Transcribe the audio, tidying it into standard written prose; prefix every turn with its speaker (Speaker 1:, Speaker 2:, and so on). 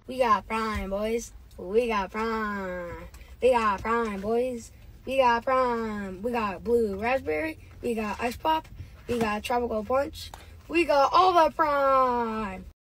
Speaker 1: We got Prime, boys. We got Prime. We got Prime, boys. We got Prime. We got Blue Raspberry. We got Ice Pop. We got Tropical Punch. We got all the Prime.